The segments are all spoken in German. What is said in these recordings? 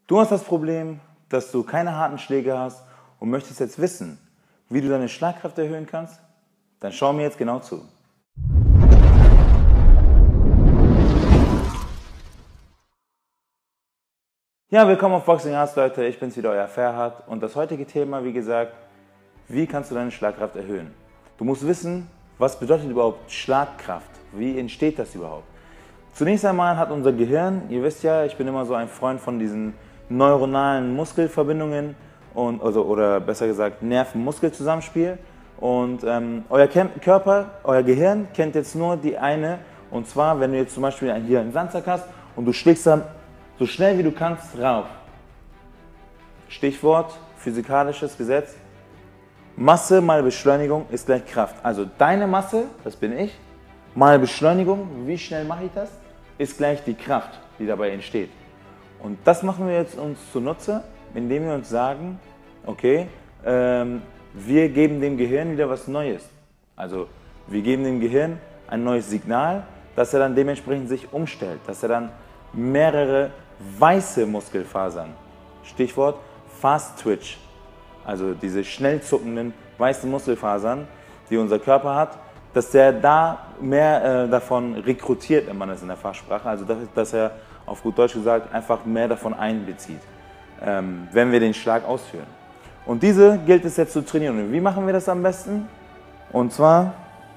Du hast das Problem, dass du keine harten Schläge hast und möchtest jetzt wissen, wie du deine Schlagkraft erhöhen kannst? Dann schau mir jetzt genau zu. Ja, willkommen auf Boxing Arts, Leute. Ich bin's wieder, euer Ferhat. Und das heutige Thema, wie gesagt, wie kannst du deine Schlagkraft erhöhen? Du musst wissen, was bedeutet überhaupt Schlagkraft? Wie entsteht das überhaupt? Zunächst einmal hat unser Gehirn, ihr wisst ja, ich bin immer so ein Freund von diesen neuronalen Muskelverbindungen oder besser gesagt Nerven-Muskel-Zusammenspiel. Und euer Körper, euer Gehirn kennt jetzt nur die eine, und zwar, wenn du jetzt zum Beispiel hier einen Sandsack hast und du schlägst dann so schnell wie du kannst rauf. Stichwort, physikalisches Gesetz, Masse mal Beschleunigung ist gleich Kraft. Also deine Masse, das bin ich, mal Beschleunigung, wie schnell mache ich das, ist gleich die Kraft, die dabei entsteht. Und das machen wir jetzt uns zunutze, indem wir uns sagen, okay, wir geben dem Gehirn wieder was Neues. Also wir geben dem Gehirn ein neues Signal, dass er dann dementsprechend sich umstellt, dass er dann mehrere weiße Muskelfasern, Stichwort Fast Twitch, also diese schnell zuckenden weißen Muskelfasern, die unser Körper hat, dass der da mehr davon rekrutiert, nennt man das in der Fachsprache, also dass er auf gut Deutsch gesagt einfach mehr davon einbezieht, wenn wir den Schlag ausführen. Und diese gilt es jetzt zu trainieren. Und wie machen wir das am besten? Und zwar,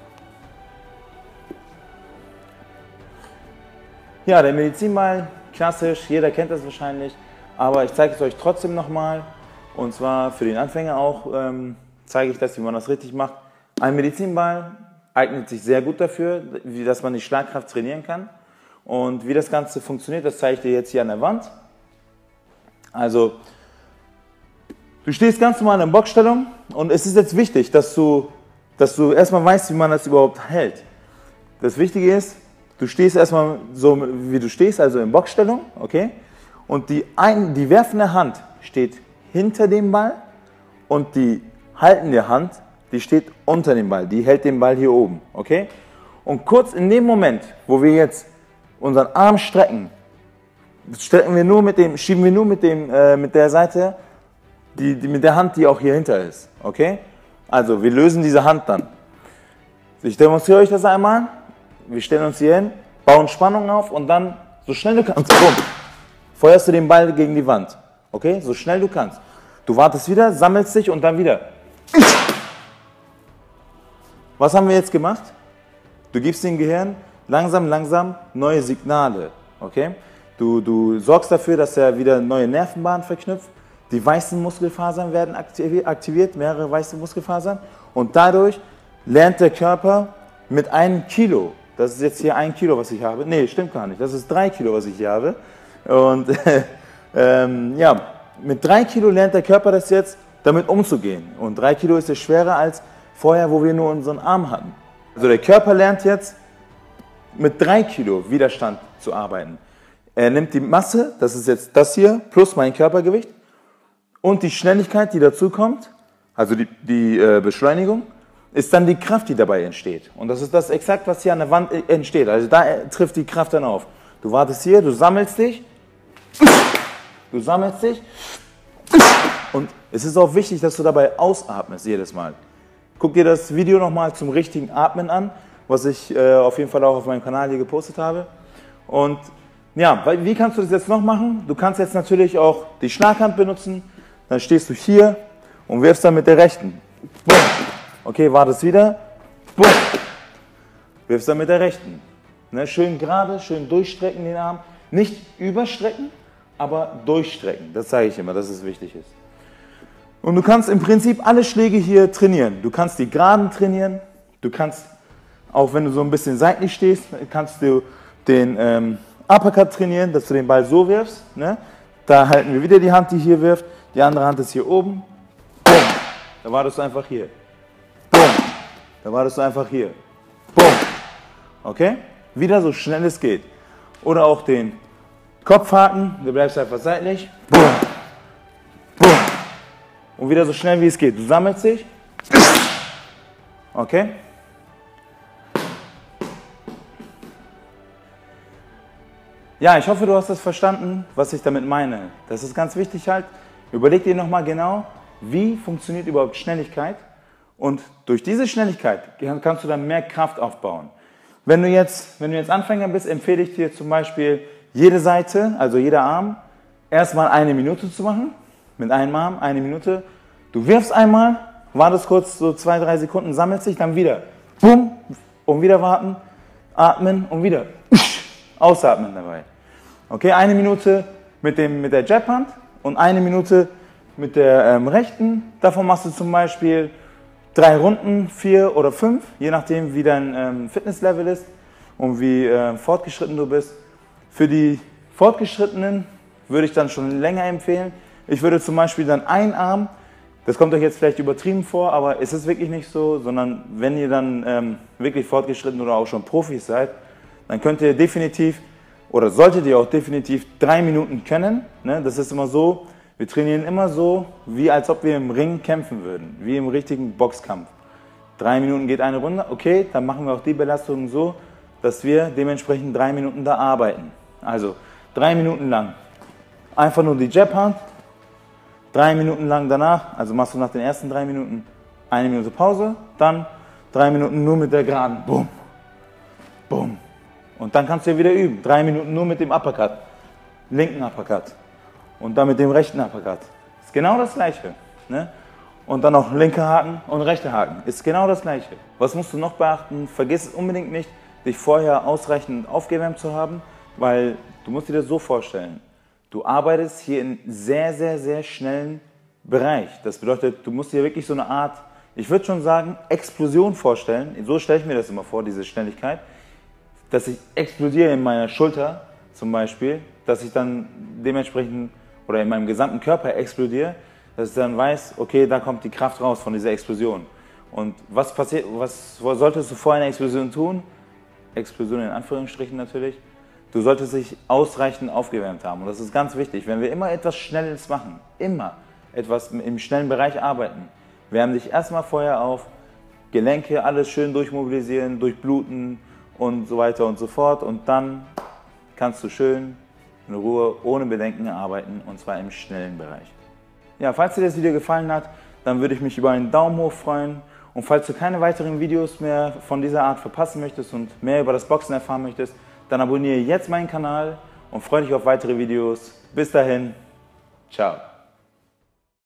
ja, der Medizinball, klassisch, jeder kennt das wahrscheinlich, aber ich zeige es euch trotzdem nochmal. Und zwar für den Anfänger auch zeige ich das, wie man das richtig macht. Ein Medizinball eignet sich sehr gut dafür, dass man die Schlagkraft trainieren kann. Und wie das Ganze funktioniert, das zeige ich dir jetzt hier an der Wand. Also, du stehst ganz normal in Boxstellung und es ist jetzt wichtig, dass du erstmal weißt, wie man das überhaupt hält. Das Wichtige ist, du stehst erstmal so, wie du stehst, also in Boxstellung, okay? Und die werfende Hand steht hinter dem Ball und die haltende Hand, die steht unter dem Ball, die hält den Ball hier oben, okay? Und kurz in dem Moment, wo wir jetzt unseren Arm schieben wir nur mit der Seite, mit der Hand, die auch hier hinter ist, okay? Also wir lösen diese Hand dann. Ich demonstriere euch das einmal. Wir stellen uns hier hin, bauen Spannung auf und dann, so schnell du kannst, bumm, feuerst du den Ball gegen die Wand, okay? So schnell du kannst. Du wartest wieder, sammelst dich und dann wieder. Was haben wir jetzt gemacht? Du gibst dem Gehirn langsam neue Signale, okay? Du sorgst dafür, dass er wieder neue Nervenbahnen verknüpft. Die weißen Muskelfasern werden aktiviert, mehrere weiße Muskelfasern. Und dadurch lernt der Körper mit 1 Kilo, das ist jetzt hier 1 Kilo, was ich habe. Nee, stimmt gar nicht, das ist 3 Kilo, was ich hier habe. Und ja, mit 3 Kilo lernt der Körper das jetzt, damit umzugehen. Und 3 Kilo ist ja schwerer als vorher, wo wir nur unseren Arm hatten. Also der Körper lernt jetzt, mit 3 Kilo Widerstand zu arbeiten. Er nimmt die Masse, das ist jetzt das hier, plus mein Körpergewicht, und die Schnelligkeit, die dazu kommt, also die Beschleunigung, ist dann die Kraft, die dabei entsteht. Und das ist das exakt, was hier an der Wand entsteht. Also da trifft die Kraft dann auf. Du wartest hier, du sammelst dich, und es ist auch wichtig, dass du dabei ausatmest jedes Mal. Guck dir das Video nochmal zum richtigen Atmen an, was ich auf jeden Fall auch auf meinem Kanal hier gepostet habe. Und ja, wie kannst du das jetzt noch machen? Du kannst jetzt natürlich auch die Schlaghand benutzen. Dann stehst du hier und wirfst dann mit der rechten. Boom. Okay, wartest wieder. Boom. Wirfst dann mit der rechten. Ne, schön gerade, schön durchstrecken den Arm. Nicht überstrecken, aber durchstrecken. Das zeige ich immer, dass es wichtig ist. Und du kannst im Prinzip alle Schläge hier trainieren. Du kannst die Geraden trainieren. Du kannst, auch wenn du so ein bisschen seitlich stehst, kannst du den Uppercut trainieren, dass du den Ball so wirfst. Ne? Da halten wir wieder die Hand, die hier wirft. Die andere Hand ist hier oben. Boom. Da wartest du einfach hier. Boom. Da wartest du einfach hier. Boom. Okay? Wieder so schnell es geht. Oder auch den Kopfhaken. Du bleibst einfach seitlich. Boom. Boom. Und wieder so schnell wie es geht. Du sammelst dich. Okay? Ja, ich hoffe, du hast das verstanden, was ich damit meine. Das ist ganz wichtig halt. Überleg dir nochmal genau, wie funktioniert überhaupt Schnelligkeit. Und durch diese Schnelligkeit kannst du dann mehr Kraft aufbauen. Wenn du jetzt Anfänger bist, empfehle ich dir zum Beispiel jede Seite, also jeder Arm, erstmal 1 Minute zu machen. Mit einem Arm 1 Minute. Du wirfst einmal, wartest kurz so 2-3 Sekunden, sammelst dich, dann wieder. Bumm, und wieder warten, atmen und wieder. Ausatmen dabei. Okay, 1 Minute mit der Jab-Hand und 1 Minute mit der rechten. Davon machst du zum Beispiel 3 Runden, 4 oder 5, je nachdem wie dein Fitnesslevel ist und wie fortgeschritten du bist. Für die Fortgeschrittenen würde ich dann schon länger empfehlen. Ich würde zum Beispiel dann einen Arm, das kommt euch jetzt vielleicht übertrieben vor, aber es ist wirklich nicht so, sondern wenn ihr dann wirklich fortgeschritten oder auch schon Profis seid, dann könnt ihr definitiv oder solltet ihr auch definitiv 3 Minuten können. Ne? Das ist immer so, wir trainieren immer so, wie als ob wir im Ring kämpfen würden, wie im richtigen Boxkampf. 3 Minuten geht eine Runde, okay, dann machen wir auch die Belastungen so, dass wir dementsprechend 3 Minuten da arbeiten. Also 3 Minuten lang einfach nur die Jab-Hand, 3 Minuten lang danach, also machst du nach den ersten 3 Minuten 1 Minute Pause, dann 3 Minuten nur mit der Geraden, bumm, bumm. Und dann kannst du ja wieder üben, 3 Minuten nur mit dem Uppercut, linken Uppercut und dann mit dem rechten Uppercut. Ist genau das Gleiche. Ne? Und dann noch linker Haken und rechter Haken, ist genau das Gleiche. Was musst du noch beachten? Vergiss es unbedingt nicht, dich vorher ausreichend aufgewärmt zu haben, weil du musst dir das so vorstellen. Du arbeitest hier in sehr, sehr, sehr schnellen Bereich. Das bedeutet, du musst dir wirklich so eine Art, ich würde schon sagen, Explosion vorstellen. So stelle ich mir das immer vor, diese Schnelligkeit. Dass ich explodiere in meiner Schulter zum Beispiel, dass ich dann dementsprechend oder in meinem gesamten Körper explodiere, dass ich dann weiß, okay, da kommt die Kraft raus von dieser Explosion. Und was passiert, was solltest du vor einer Explosion tun? Explosion in Anführungsstrichen natürlich. Du solltest dich ausreichend aufgewärmt haben. Und das ist ganz wichtig. Wenn wir immer etwas Schnelles machen, immer etwas im schnellen Bereich arbeiten, wärmen dich erstmal vorher auf, Gelenke, alles schön durchmobilisieren, durchbluten und so weiter und so fort. Und dann kannst du schön in Ruhe, ohne Bedenken arbeiten, und zwar im schnellen Bereich. Ja, falls dir das Video gefallen hat, dann würde ich mich über einen Daumen hoch freuen. Und falls du keine weiteren Videos mehr von dieser Art verpassen möchtest und mehr über das Boxen erfahren möchtest, dann abonniere jetzt meinen Kanal und freue dich auf weitere Videos. Bis dahin, ciao.